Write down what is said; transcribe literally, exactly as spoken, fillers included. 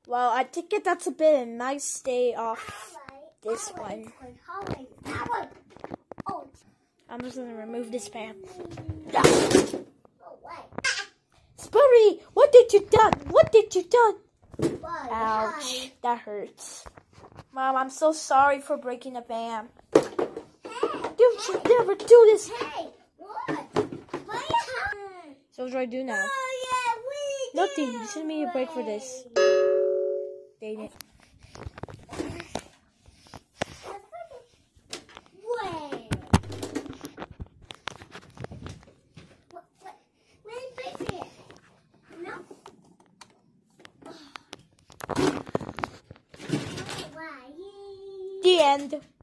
Well, I think it that's a bit a nice day off this one. I'm just gonna remove this pan. Spurry, what did you done? What did you done? Ouch, that hurts. Mom, I'm so sorry for breaking the pan. You should never do this. So what do I do now? Nothing. You send me a break for this. Dang it. The end.